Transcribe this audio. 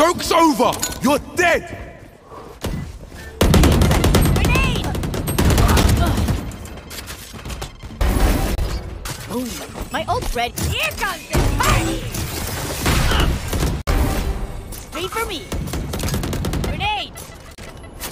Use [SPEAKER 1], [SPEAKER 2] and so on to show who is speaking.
[SPEAKER 1] Joke's over! You're dead!
[SPEAKER 2] Grenade! Boom. My ult's ready. Here comes the party! Straight for me.